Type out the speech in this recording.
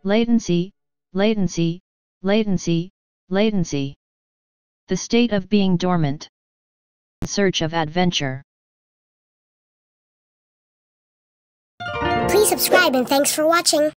Latency, latency, latency, latency. The state of being dormant. In search of adventure. Please subscribe and thanks for watching.